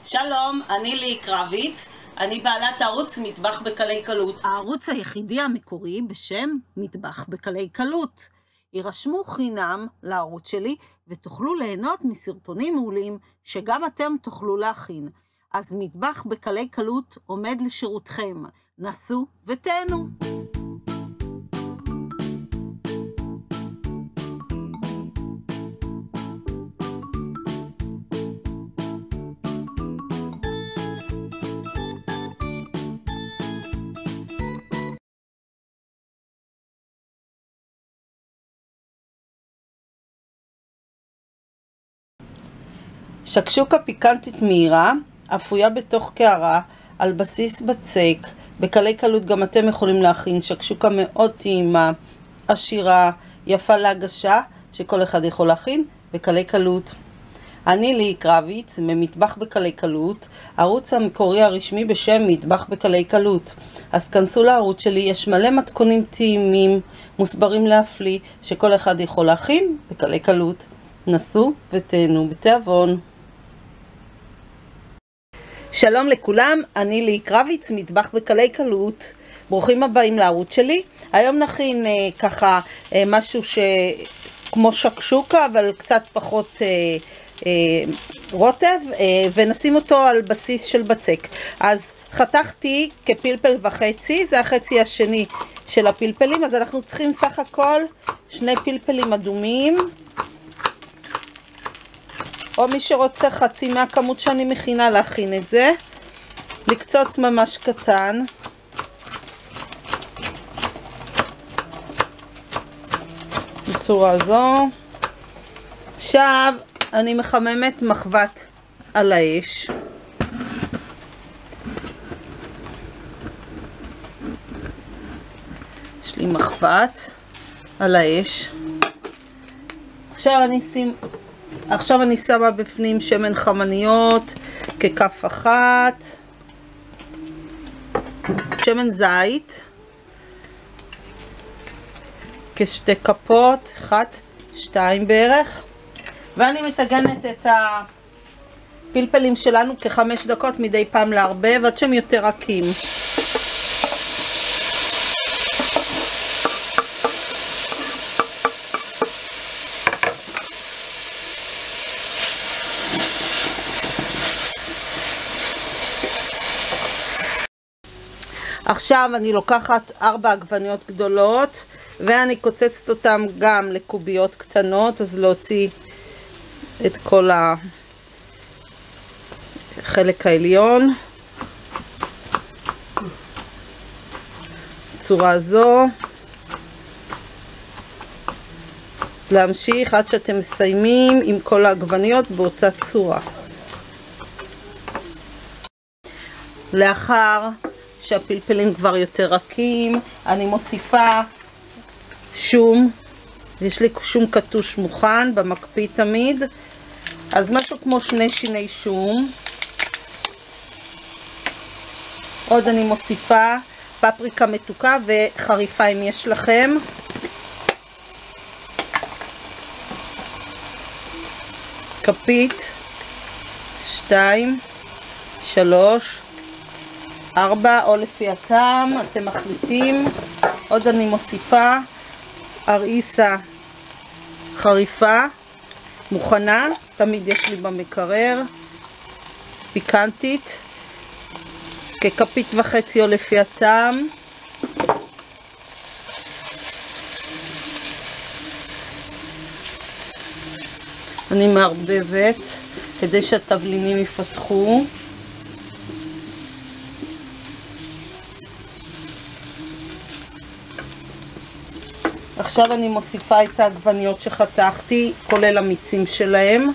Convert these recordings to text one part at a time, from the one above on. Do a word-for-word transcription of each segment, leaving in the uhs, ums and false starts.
שלום, אני לי קרביץ, אני בעלת ערוץ מטבח בקלי קלות. הערוץ היחידי המקורי בשם מטבח בקלי קלות. יירשמו חינם לערוץ שלי ותוכלו ליהנות מסרטונים מעולים שגם אתם תוכלו להכין. אז מטבח בקלי קלות עומד לשירותכם. נסו ותהנו. שקשוקה פיקנטית מהירה, אפויה בתוך קערה, על בסיס בצק. בקלי קלות גם אתם יכולים להכין שקשוקה מאוד טעימה, עשירה, יפה להגשה, שכל אחד יכול להכין בקלי קלות. אני לי קרביץ ממטבח בקלי קלות, ערוץ המקורי הרשמי בשם מטבח בקלי קלות. אז כנסו לערוץ שלי, יש מלא מתכונים טעימים, מוסברים להפליא, שכל אחד יכול להכין בקלי קלות. נסו ותהנו בתיאבון. שלום לכולם, אני לי קרביץ מטבח בקלי קלות. ברוכים הבאים לערוץ שלי. היום נכין אה, ככה אה, משהו שכמו שקשוקה אבל קצת פחות אה, אה, רוטב, אה, ונשים אותו על בסיס של בצק. אז חתכתי כפלפל וחצי, זה החצי השני של הפלפלים, אז אנחנו צריכים סך הכל שני פלפלים אדומים, או מי שרוצה חצי מהכמות שאני מכינה להכין את זה, לקצוץ ממש קטן. בצורה זו. עכשיו אני מחממת מחבת על האש. יש לי מחבת על האש. עכשיו אני שים עכשיו אני שמה בפנים שמן חמניות ככף אחת, שמן זית כשתי כפות, אחת, שתיים בערך, ואני מטגנת את הפלפלים שלנו כחמש דקות מדי פעם לערבב עד שהם יותר רכים. עכשיו אני לוקחת ארבע עגבניות גדולות ואני קוצצת אותם גם לקוביות קטנות, אז להוציא את כל החלק העליון בצורה זו, להמשיך עד שאתם מסיימים עם כל העגבניות באותה צורה. לאחר שהפלפלים כבר יותר רכים, אני מוסיפה שום, יש לי שום קטוש מוכן במקפיא תמיד, אז משהו כמו שני שיני שום. עוד אני מוסיפה פפריקה מתוקה וחריפה אם יש לכם. כפית, שתיים, שלוש, ארבע, או לפי הטעם, אתם מחליטים. עוד אני מוסיפה אריסה חריפה מוכנה, תמיד יש לי במקרר, פיקנטית, ככפית וחצי או לפי הטעם. אני מערבבת כדי שהתבלינים יפתחו. עכשיו אני מוסיפה את העגבניות שחתכתי, כולל המיצים שלהם.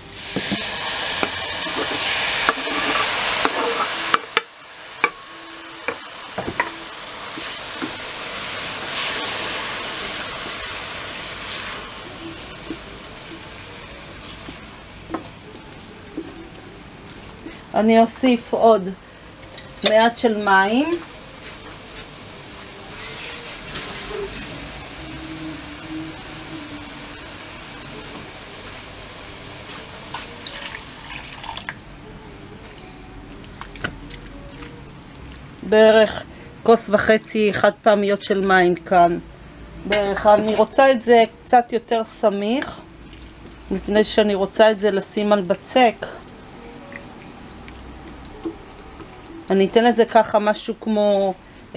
אני אוסיף עוד מעט של מים. בערך כוס וחצי חד פעמיות של מים כאן. בערך, אני רוצה את זה קצת יותר סמיך, מפני שאני רוצה את זה לשים על בצק. אני אתן לזה ככה משהו כמו אה,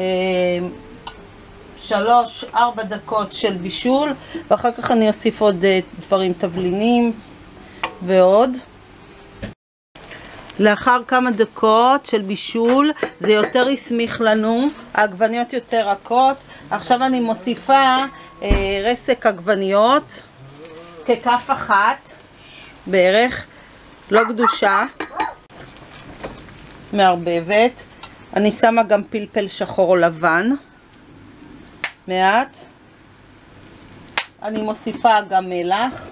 שלוש, ארבע דקות של בישול, ואחר כך אני אוסיף עוד אה, דברים, תבלינים ועוד. לאחר כמה דקות של בישול, זה יותר יסמיך לנו, העגבניות יותר רכות. עכשיו אני מוסיפה אה, רסק עגבניות, ככף אחת בערך, לא גדושה, מערבבת. אני שמה גם פלפל שחור או לבן, מעט. אני מוסיפה גם מלח.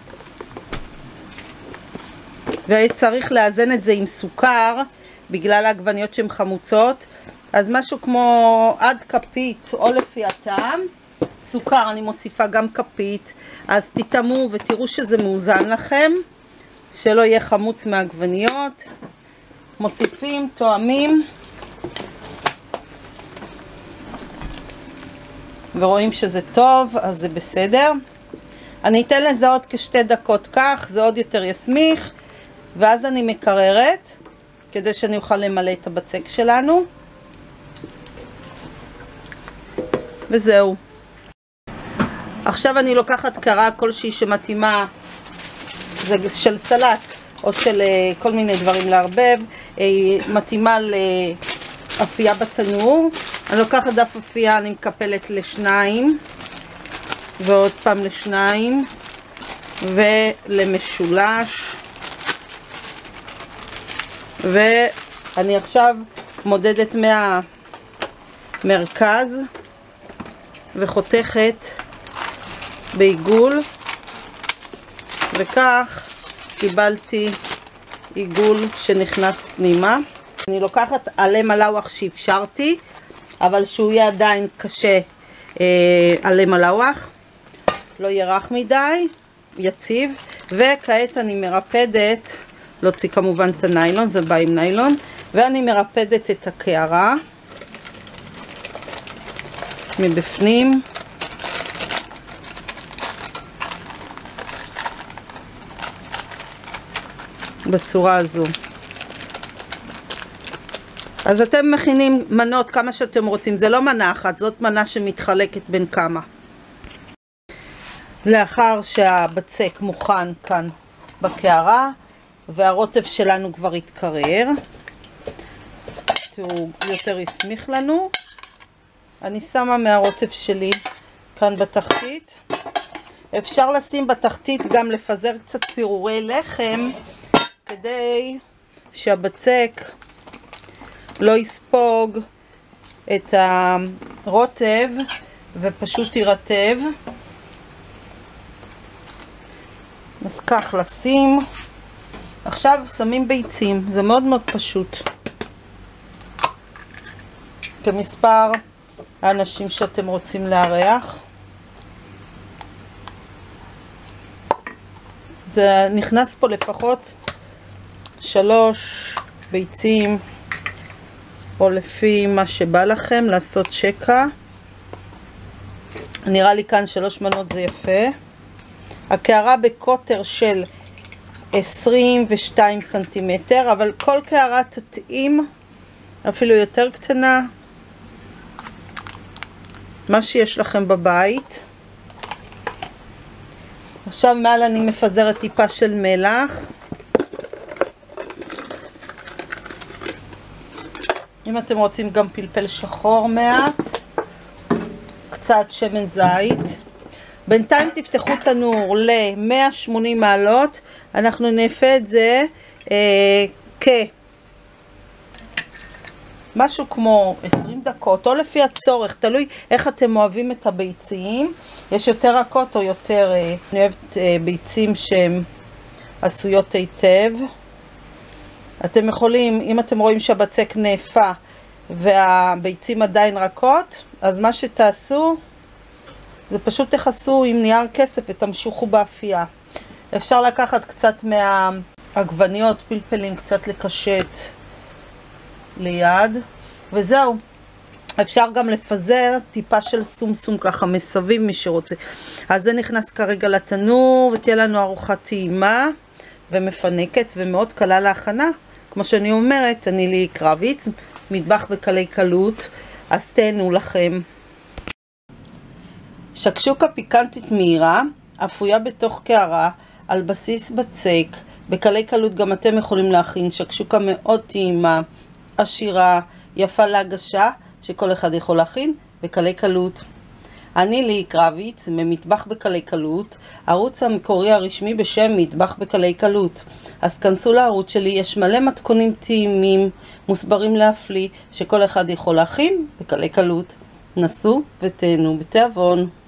וצריך לאזן את זה עם סוכר, בגלל העגבניות שהן חמוצות. אז משהו כמו עד כפית, או לפי הטעם. סוכר אני מוסיפה גם כפית, אז תתאמו ותראו שזה מאוזן לכם, שלא יהיה חמוץ מהעגבניות. מוסיפים, תואמים, ורואים שזה טוב, אז זה בסדר. אני אתן לזה עוד כשתי דקות כך, זה עוד יותר יסמיך, ואז אני מקררת, כדי שאני אוכל למלא את הבצק שלנו. וזהו. עכשיו אני לוקחת קרה כלשהי שמתאימה, זה של סלט או של כל מיני דברים לערבב, מתאימה לאפייה בתנור. אני לוקחת דף אפייה, אני מקפלת לשניים ועוד פעם לשניים ולמשולש, ואני עכשיו מודדת מהמרכז וחותכת בעיגול, וכך קיבלתי עיגול שנכנס פנימה. אני לוקחת עלה מלאווח שאפשרתי, אבל שהוא יהיה עדיין קשה, אה, עלה מלאווח, לא יהיה רך מדי, יציב. וכעת אני מרפדת, להוציא כמובן את הניילון, זה בא עם ניילון, ואני מרפדת את הקערה מבפנים. בצורה הזו. אז אתם מכינים מנות כמה שאתם רוצים, זה לא מנה אחת, זאת מנה שמתחלקת בין כמה. לאחר שהבצק מוכן כאן בקערה והרוטב שלנו כבר התקרר, הוא יותר יסמיך לנו, אני שמה מהרוטב שלי כאן בתחתית. אפשר לשים בתחתית גם לפזר קצת פירורי לחם, כדי שהבצק לא יספוג את הרוטב ופשוט ירטב. אז כך לשים. עכשיו שמים ביצים, זה מאוד מאוד פשוט, כמספר האנשים שאתם רוצים לארח. זה נכנס פה לפחות שלוש ביצים, או לפי מה שבא לכם לעשות שקע. נראה לי כאן שלוש מנות זה יפה. הקערה בקוטר של עשרים ושתיים סנטימטר, אבל כל קערה תתאים, אפילו יותר קטנה, מה שיש לכם בבית. עכשיו מעל אני מפזרת טיפה של מלח. אם אתם רוצים גם פלפל שחור מעט, קצת שמן זית. בינתיים תפתחו תנור ל-מאה ושמונים מעלות, אנחנו נאפה את זה אה, כ... משהו כמו עשרים דקות, או לפי הצורך, תלוי איך אתם אוהבים את הביצים. יש יותר רכות או יותר, אה, אני אוהבת אה, ביצים שהן עשויות היטב. אתם יכולים, אם אתם רואים שהבצק נאפה והביצים עדיין רכות, אז מה שתעשו זה פשוט תכסו עם נייר כסף ותמשיכו באפייה. אפשר לקחת קצת מהעגבניות, פלפלים, קצת לקשט ליד, וזהו. אפשר גם לפזר טיפה של סומסום ככה מסביב מי שרוצה. אז זה נכנס כרגע לתנור, ותהיה לנו ארוחה טעימה ומפנקת ומאוד קלה להכנה. כמו שאני אומרת, אני לי קרביץ, מטבח בקלי קלות, אז תהנו לכם. שקשוקה פיקנטית מהירה, אפויה בתוך קערה, על בסיס בצק, בקלי קלות גם אתם יכולים להכין. שקשוקה מאוד טעימה, עשירה, יפה להגשה, שכל אחד יכול להכין בקלי קלות. אני לי קרביץ ממטבח בקלי קלות, ערוץ המקורי הרשמי בשם מטבח בקלי קלות. אז כנסו לערוץ שלי, יש מלא מתכונים טעימים, מוסברים להפליא, שכל אחד יכול להכין בקלי קלות. נסו ותהנו בתיאבון.